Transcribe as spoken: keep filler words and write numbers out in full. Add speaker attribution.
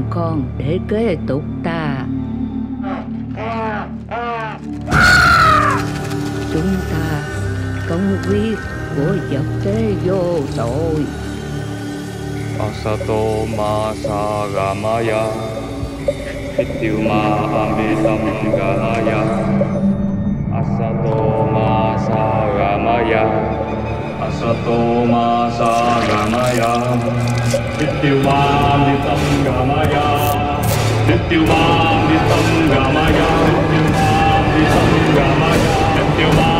Speaker 1: con để kế tục ta. Chúng ta công quyết của vật thế vô tội.
Speaker 2: Asato ma sagamaya Vityuma amritam galaya. Asato ma sagamaya Asato ma sagamaya Vityuma amritam gamaya. Vityuma amritam gamaya. Vityuma amritam gamaya. Vityuma